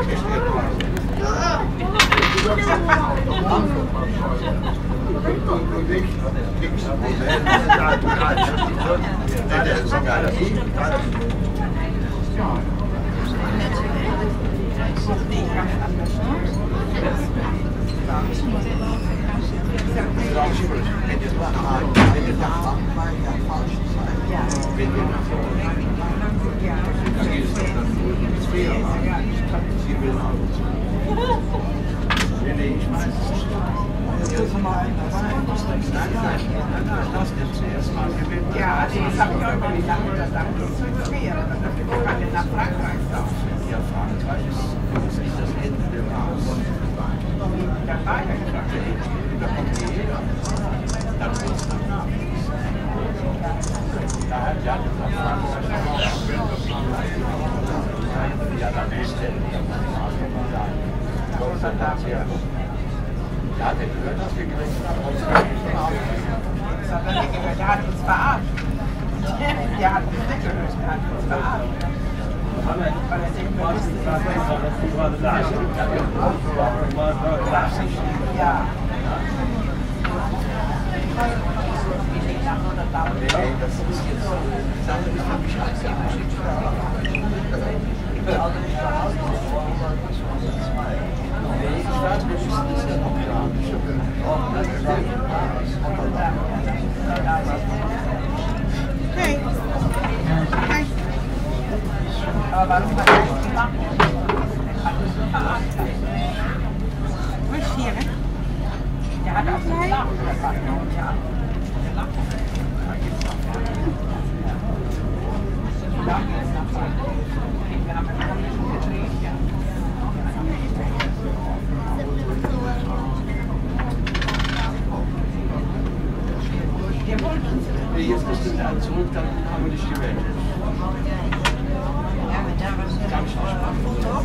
Ja, das habe ich auch überlegt, das dann zu wäre, dass wir gerade nach Frankreich laufen. Ja, Frankreich ist nicht das Ende der Welt. Da war ja gesagt. Da kommt jeder. Dann muss es nach. Da hat ja gesagt, Frankreich ja, dann ist der ja, der gehört, dass wir gerissen haben. Das hat er nicht gehört, der hat uns verarscht. Der hat uns nicht gehört, der hat uns verarscht. Weil er sich ja. Nee, das ist jetzt so. Sache ist für mich ich bin also nicht nach Hause gefahren, aber bis zu 2. Nee, ich weiß nicht, ist das ja noch klar. Ich habe Hey. Hey. Aber warum hat er das gemacht? Hat uns so verarscht. Wo ist hier, ne? Der hat auch so gelacht. Ja. Der lacht. Wir haben ein bisschen gedreht, ja. Wir wollten uns. jetzt bist du da zurück, dann haben wir dich gewählt. Ja, maar daar was het Ganz spannend. toch?